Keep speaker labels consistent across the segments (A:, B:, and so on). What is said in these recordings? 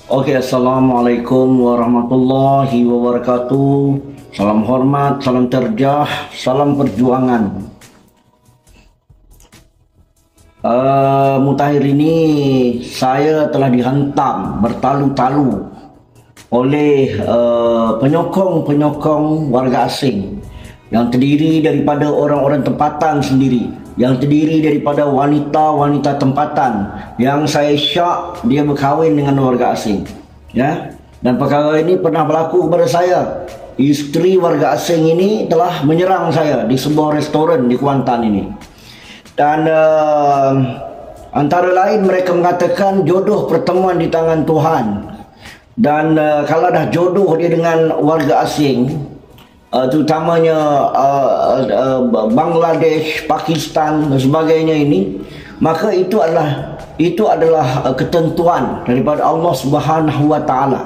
A: Oke, Assalamualaikum warahmatullahi wabarakatuh. Salam hormat, salam terjah, salam perjuangan. Mutakhir ini saya telah dihantam bertalu-talu oleh penyokong-penyokong warga asing yang terdiri daripada orang-orang tempatan sendiri, yang terdiri daripada wanita-wanita tempatan yang saya syak dia berkahwin dengan warga asing, ya. Dan perkara ini pernah berlaku kepada saya. Isteri warga asing ini telah menyerang saya di sebuah restoran di Kuantan ini. Dan antara lain mereka mengatakan jodoh pertemuan di tangan Tuhan. Dan kalau dah jodoh dia dengan warga asing, terutamanya Bangladesh, Pakistan dan sebagainya ini, maka itu adalah ketentuan daripada Allah Subhanahu wa taala.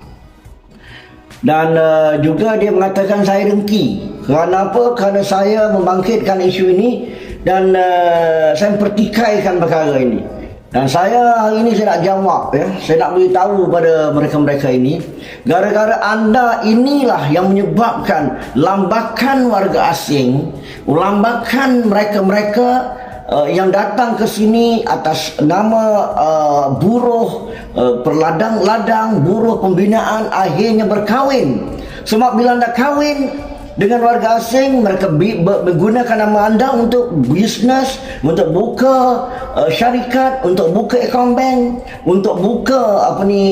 A: Dan juga dia mengatakan saya dengki. Kerana apa? Kerana saya membangkitkan isu ini dan saya pertikaikan perkara ini. Dan saya hari ini saya nak jawab, ya. Saya nak beritahu pada mereka-mereka ini, gara-gara anda inilah yang menyebabkan lambakan warga asing, lambakan mereka-mereka yang datang ke sini atas nama buruh perladang-ladang, buruh pembinaan, akhirnya berkahwin. Sebab bila anda kahwin dengan warga asing, mereka menggunakan nama anda untuk bisnes, untuk buka syarikat, untuk buka akaun bank, untuk buka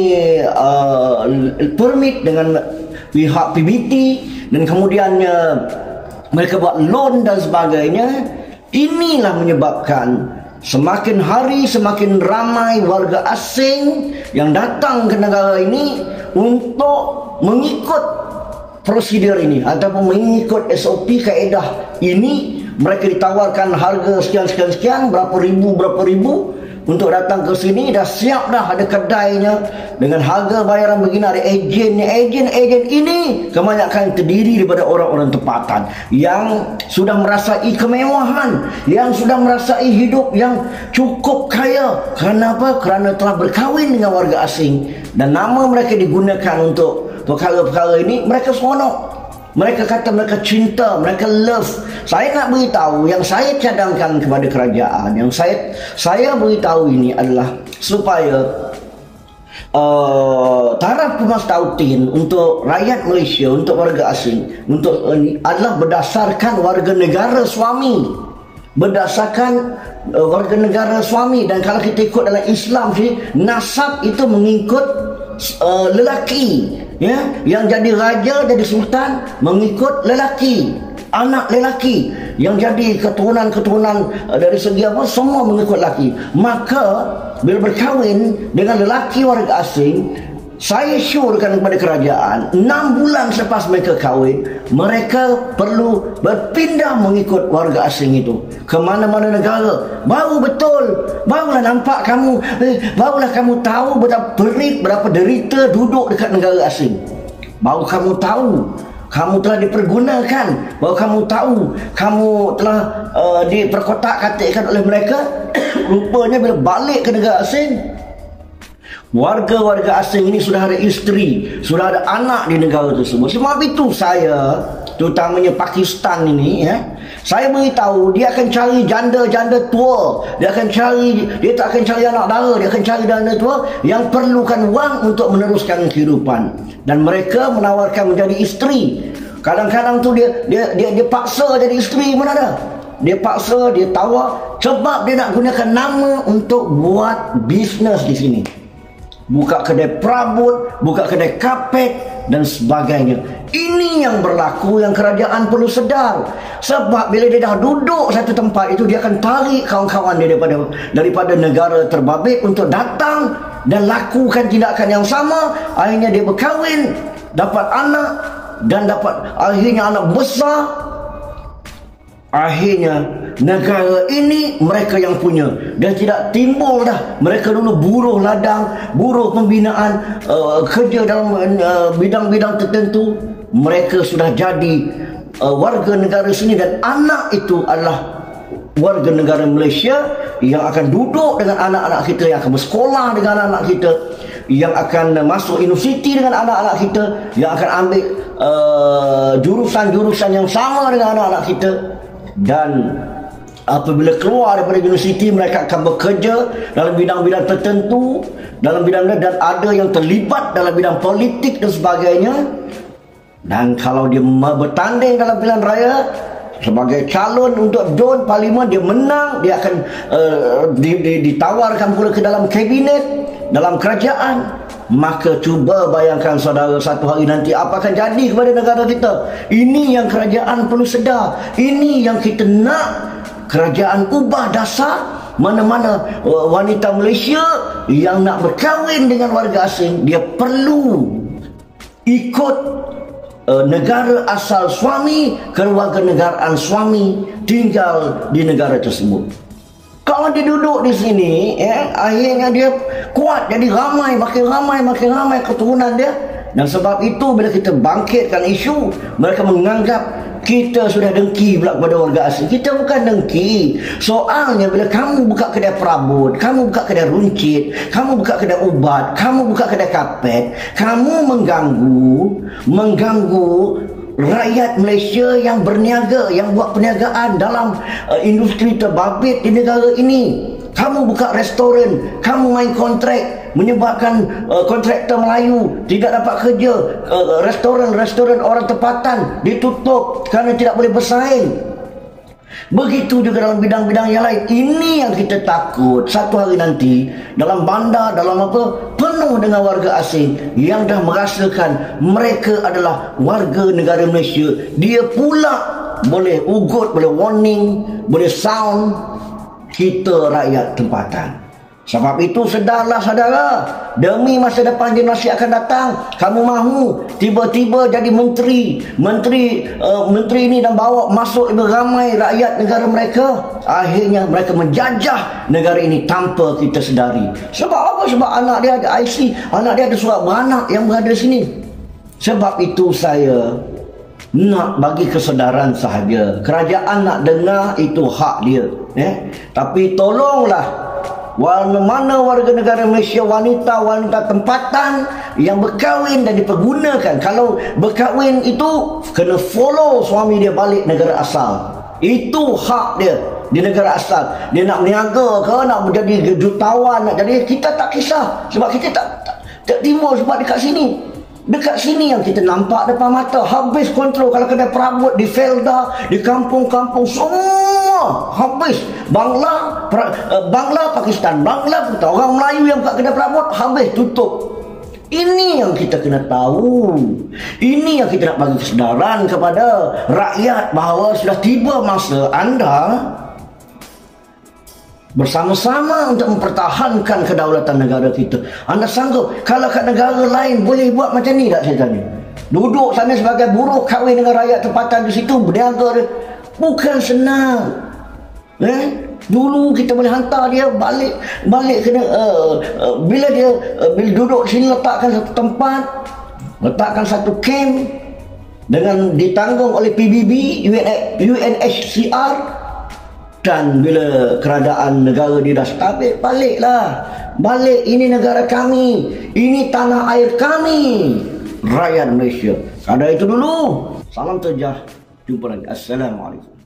A: permit dengan pihak PBT, dan kemudiannya mereka buat loan dan sebagainya. Inilah menyebabkan semakin hari semakin ramai warga asing yang datang ke negara ini untuk mengikut prosedur ini ataupun mengikut SOP kaedah ini. Mereka ditawarkan harga sekian, berapa ribu untuk datang ke sini. Dah siap dah, ada kedainya dengan harga bayaran begini, ada ejennya. Ejen ini kebanyakan terdiri daripada orang-orang tempatan yang sudah merasai kemewahan, yang sudah merasai hidup yang cukup kaya. Kenapa? Kerana telah berkahwin dengan warga asing dan nama mereka digunakan untuk perkara-perkara ini. Mereka seronok, mereka kata mereka cinta, mereka love. Saya nak beritahu, yang saya cadangkan kepada kerajaan, yang saya beritahu ini adalah supaya taraf pemastautin untuk rakyat Malaysia, untuk warga asing, adalah berdasarkan warga negara suami. Berdasarkan warga negara suami. Dan kalau kita ikut dalam Islam sih, nasab itu mengikut lelaki, ya. Yang jadi raja, jadi sultan mengikut lelaki, anak lelaki. Yang jadi keturunan dari segi apa, semua mengikut lelaki. Maka bila berkahwin dengan lelaki warga asing, saya syorkan kepada kerajaan 6 bulan selepas mereka kahwin, mereka perlu berpindah mengikut warga asing itu ke mana-mana negara. Barulah nampak kamu, barulah kamu tahu betapa perit, berapa derita duduk dekat negara asing. Baru kamu tahu kamu telah dipergunakan, baru kamu tahu kamu telah diperkotak-katikkan oleh mereka. Rupanya bila balik ke negara asing, warga-warga asing ini sudah ada isteri, sudah ada anak di negara tersebut. Sebab itu saya, terutamanya Pakistan ini, ya, saya beritahu dia akan cari janda-janda tua. Dia tak akan cari anak dara, dia akan cari janda tua yang perlukan wang untuk meneruskan kehidupan. Dan mereka menawarkan menjadi isteri. Kadang-kadang tu dia paksa jadi isteri pun ada. Dia paksa, dia tawar sebab dia nak gunakan nama untuk buat bisnes di sini. Buka kedai perabot, buka kedai kapet dan sebagainya. Ini yang berlaku, yang kerajaan perlu sedar. Sebab bila dia dah duduk satu tempat itu, dia akan tarik kawan-kawan dia daripada negara terbabit untuk datang dan lakukan tindakan yang sama. Akhirnya dia berkahwin, dapat anak, dan akhirnya anak besar. Akhirnya negara ini mereka yang punya. Dan tidak timbul dah mereka dulu buruh ladang, buruh pembinaan, kerja dalam bidang-bidang tertentu. Mereka sudah jadi warga negara sini, dan anak itu adalah warga negara Malaysia yang akan duduk dengan anak-anak kita, yang akan bersekolah dengan anak-anak kita, yang akan masuk universiti dengan anak-anak kita, yang akan ambil jurusan-jurusan yang sama dengan anak-anak kita. Dan apabila keluar daripada universiti, mereka akan bekerja dalam bidang-bidang tertentu, dalam bidang dan ada yang terlibat dalam bidang politik dan sebagainya. Dan kalau dia bertanding dalam pilihan raya sebagai calon untuk join parlimen, dia menang, dia akan ditawarkan pula ke dalam kabinet, dalam kerajaan. Maka cuba bayangkan saudara, satu hari nanti apa akan jadi kepada negara kita. Ini yang kerajaan perlu sedar. Ini yang kita nak. Kerajaan ubah dasar. Mana-mana wanita Malaysia yang nak berkahwin dengan warga asing, dia perlu ikut negara asal suami, kewarganegaraan suami, tinggal di negara tersebut. Kalau dia duduk di sini, akhirnya dia kuat, jadi makin ramai keturunan dia. Dan sebab itu bila kita bangkitkan isu, mereka menganggap kita sudah dengki pula kepada warga asing. Kita bukan dengki. Soalnya bila kamu buka kedai perabot, kamu buka kedai runcit, kamu buka kedai ubat, kamu buka kedai kapet, kamu mengganggu rakyat Malaysia yang berniaga, yang buat perniagaan dalam industri terbabit di negara ini. Kamu buka restoran, kamu main kontrak, menyebabkan kontraktor Melayu tidak dapat kerja. Restoran orang tempatan ditutup kerana tidak boleh bersaing. Begitu juga dalam bidang-bidang yang lain. Ini yang kita takut satu hari nanti dalam bandar, dalam apa, penuh dengan warga asing yang dah merasakan mereka adalah warga negara Malaysia. Dia pula boleh ugut, boleh warning, boleh sound kita rakyat tempatan. Sebab itu sedarlah saudara, demi masa depan generasi akan datang. Kamu mahu tiba-tiba jadi menteri ini dan bawa masuk lebih ramai rakyat negara mereka. Akhirnya mereka menjajah negara ini tanpa kita sedari. Sebab apa? Sebab anak dia ada IC, anak dia ada surat beranak yang berada di sini. Sebab itu saya nak bagi kesedaran sahaja. Kerajaan nak dengar, itu hak dia. Tapi tolonglah mana warga negara Malaysia, wanita tempatan yang berkahwin dan dipergunakan. Kalau berkahwin itu kena follow suami dia balik negara asal. Itu hak dia di negara asal. Dia nak berniaga ke, nak menjadi jutawan, nak jadi, kita tak kisah. Sebab kita tak timur sebab dekat sini. Dekat sini yang kita nampak depan mata. Habis kontrol. Kalau kena perabot di Felda, di kampung-kampung, semua habis. Bangla Pakistan, orang Melayu yang buka kedai perabot, habis, tutup. Ini yang kita kena tahu. Ini yang kita nak bagi kesedaran kepada rakyat bahawa sudah tiba masa anda bersama-sama untuk mempertahankan kedaulatan negara kita. Anda sanggup kalau kat negara lain boleh buat macam ni tak, saya tanya? Duduk sana sebagai buruh, kahwin dengan rakyat tempatan di situ, berniaga. Bukan senang. Dulu kita boleh hantar dia balik kena bila duduk sini, letakkan satu tempat, letakkan satu camp dengan ditanggung oleh PBB, UNHCR. Dan bila keadaan negara dia dah stabil, baliklah. Balik, ini negara kami, ini tanah air kami, rakyat Malaysia. Ada itu dulu. Salam terjah. Jumpa lagi. Assalamualaikum.